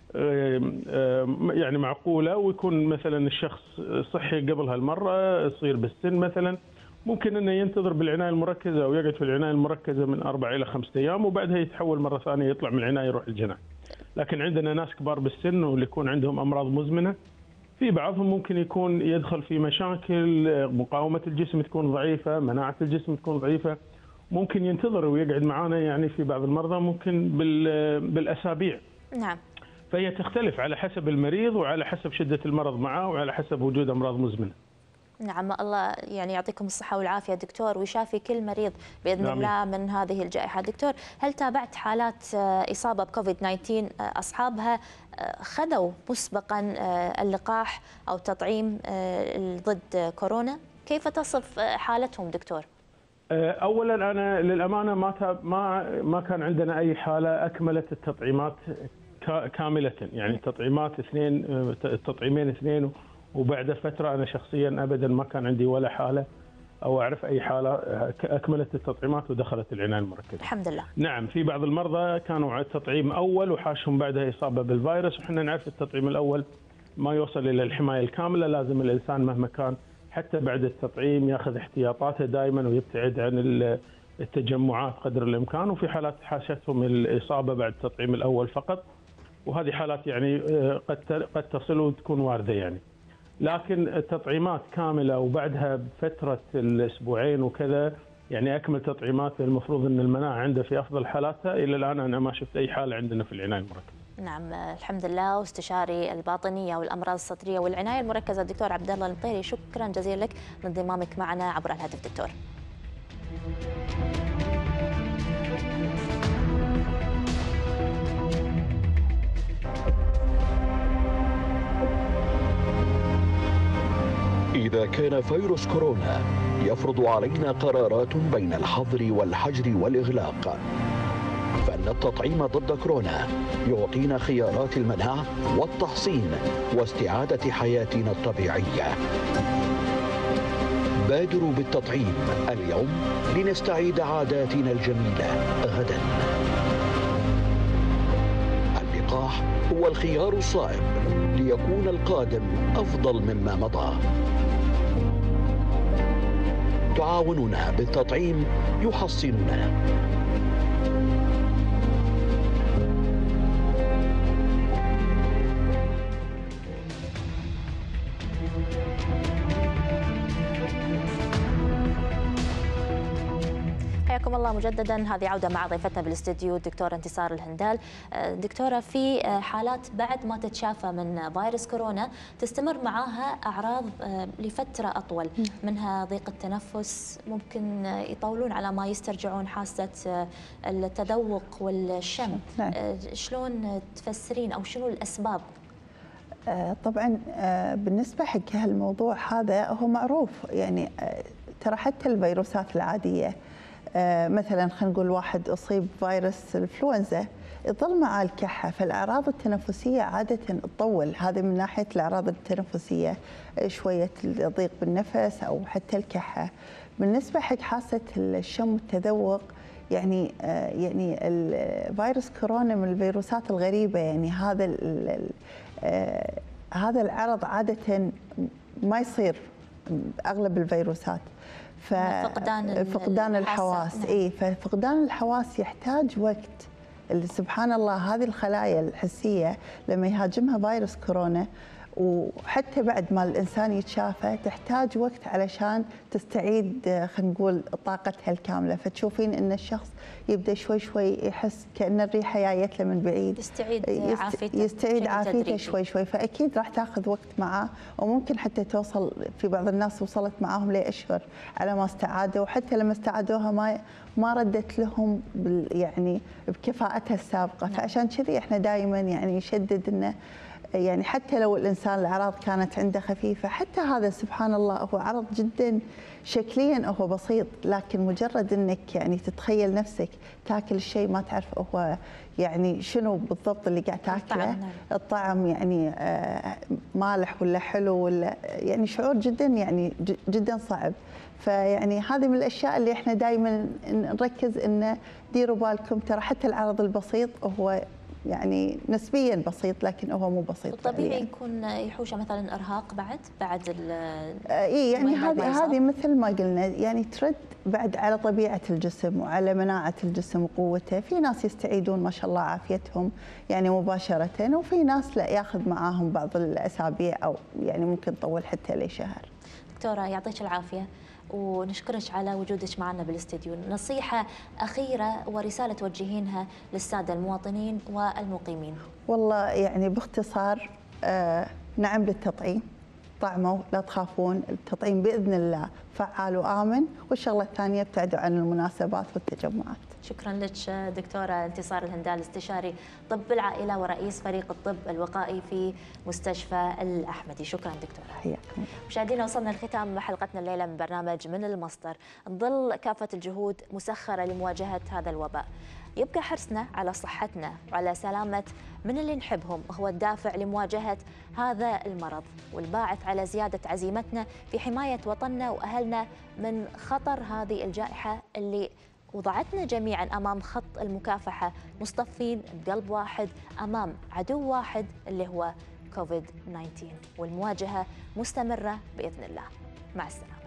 يعني معقوله، ويكون مثلا الشخص صحي قبل هالمره، يصير بالسن مثلا ممكن انه ينتظر بالعنايه المركزه او يقعد في العنايه المركزه من اربع الى خمسة ايام، وبعدها يتحول مره ثانيه يطلع من العنايه يروح الجناح. لكن عندنا ناس كبار بالسن واللي يكون عندهم امراض مزمنه، في بعضهم ممكن يكون يدخل في مشاكل، مقاومه الجسم تكون ضعيفه، مناعه الجسم تكون ضعيفه، ممكن ينتظر ويقعد معانا. يعني في بعض المرضى ممكن بالاسابيع. نعم. فهي تختلف على حسب المريض وعلى حسب شده المرض معه وعلى حسب وجود امراض مزمنه. نعم، الله يعني يعطيكم الصحة والعافية دكتور، ويشافي كل مريض بإذن نعم. الله من هذه الجائحة. دكتور، هل تابعت حالات إصابة بكوفيد تسعة عشر أصحابها خذوا مسبقا اللقاح أو تطعيم ضد كورونا؟ كيف تصف حالتهم دكتور؟ اولا انا للامانه ما ما ما كان عندنا اي حاله اكملت التطعيمات كامله، يعني تطعيمات اثنين التطعيمين اثنين وبعد فتره انا شخصيا ابدا ما كان عندي ولا حاله او اعرف اي حاله اكملت التطعيمات ودخلت العنايه المركزه. الحمد لله. نعم، في بعض المرضى كانوا على التطعيم اول وحاشهم بعدها اصابه بالفيروس، وحنا نعرف التطعيم الاول ما يوصل الى الحمايه الكامله، لازم الانسان مهما كان حتى بعد التطعيم ياخذ احتياطاته دائما ويبتعد عن التجمعات قدر الامكان، وفي حالات حاشتهم الاصابه بعد التطعيم الاول فقط، وهذه حالات يعني قد قد تصل وتكون وارده يعني. لكن التطعيمات كامله وبعدها بفتره الاسبوعين وكذا يعني اكمل تطعيمات المفروض ان المناعه عنده في افضل حالاتها. الى الان انا ما شفت اي حاله عندنا في العنايه المركزه. نعم الحمد لله. واستشاري الباطنيه والامراض الصدريه والعنايه المركزه الدكتور عبد الله المطيري، شكرا جزيلا لك لانضمامك معنا عبر الهاتف دكتور. إذا كان فيروس كورونا يفرض علينا قرارات بين الحظر والحجر والإغلاق، فإن التطعيم ضد كورونا يعطينا خيارات المناعة والتحصين واستعادة حياتنا الطبيعية. بادروا بالتطعيم اليوم لنستعيد عاداتنا الجميلة غدا. اللقاح هو الخيار الصائب ليكون القادم أفضل مما مضى. تعاوننا بالتطعيم يحصننا. حياكم الله مجددا. هذه عودة مع ضيفتنا بالاستديو الدكتورة انتصار الهندال. دكتورة، في حالات بعد ما تتشافى من فيروس كورونا تستمر معها أعراض لفترة أطول، منها ضيق التنفس، ممكن يطولون على ما يسترجعون حاسة التذوق والشم. شلون تفسرين أو شنو الأسباب؟ طبعا بالنسبة حق هالموضوع هذا هو معروف، يعني ترى حتى الفيروسات العادية مثلا خلينا نقول واحد أصيب فيروس الإنفلونزا يظل معاه الكحة، فالأعراض التنفسية عادة تطول. هذه من ناحية الأعراض التنفسية، شوية ضيق بالنفس أو حتى الكحة. بالنسبة حق حاسة الشم والتذوق، يعني يعني الفيروس كورونا من الفيروسات الغريبة، يعني هذا هذا العرض عادة ما يصير أغلب الفيروسات. فقدان فقدان الحواس. نعم. اي ففقدان الحواس يحتاج وقت. اللي سبحان الله هذه الخلايا الحسيه لما يهاجمها فيروس كورونا وحتى بعد ما الانسان يتشافى تحتاج وقت علشان تستعيد خلينا نقول طاقتها الكامله، فتشوفين ان الشخص يبدا شوي شوي يحس كأن الريحه جايت له من بعيد، يستعيد يست... عافيته يستعيد عافيته شوي شوي، فاكيد راح تاخذ وقت معاه، وممكن حتى توصل في بعض الناس وصلت معاهم لاشهر على ما استعادوا، وحتى لما استعادوها ما ما ردت لهم بال... يعني بكفاءتها السابقه. فعشان كذي احنا دائما يعني نشدد انه يعني حتى لو الإنسان الأعراض كانت عنده خفيفة، حتى هذا سبحان الله هو عرض جدا شكليا هو بسيط، لكن مجرد أنك يعني تتخيل نفسك تاكل الشيء ما تعرف هو يعني شنو بالضبط اللي قاعد تاكله، الطعم, الطعم يعني آه مالح ولا حلو ولا يعني شعور جدا يعني جدا صعب. فيعني هذه من الأشياء اللي احنا دائما نركز إنه ديروا بالكم، ترى حتى العرض البسيط هو يعني نسبيا بسيط لكن هو مو بسيط. طبيعي يعني. يكون يحوشه مثلا ارهاق بعد بعد ال اي يعني هذه هذه مثل ما قلنا يعني ترد بعد على طبيعه الجسم وعلى مناعه الجسم وقوته. في ناس يستعيدون ما شاء الله عافيتهم يعني مباشره، وفي ناس لا ياخذ معاهم بعض الاسابيع او يعني ممكن تطول حتى لشهر. دكتوره يعطيك العافيه ونشكرك على وجودك معنا بالاستديو. نصيحة أخيرة ورسالة توجهينها للسادة المواطنين والمقيمين. والله يعني باختصار آه نعم للتطعيم، طعموا لا تخافون، التطعيم بإذن الله فعال وآمن، والشغلة الثانية ابتعدوا عن المناسبات والتجمعات. شكرا لك دكتورة انتصار الهندال، استشاري طب العائلة ورئيس فريق الطب الوقائي في مستشفى الأحمدي. شكرا دكتورة. حياكم. مشاهدينا وصلنا لختام حلقتنا الليلة من برنامج من المصدر. نظل كافة الجهود مسخرة لمواجهة هذا الوباء. يبقى حرصنا على صحتنا وعلى سلامة من اللي نحبهم هو الدافع لمواجهة هذا المرض، والباعث على زيادة عزيمتنا في حماية وطننا وأهلنا من خطر هذه الجائحة اللي وضعتنا جميعا أمام خط المكافحة، مصطفين بقلب واحد أمام عدو واحد اللي هو كوفيد تسعة عشر، والمواجهة مستمرة بإذن الله. مع السلامة.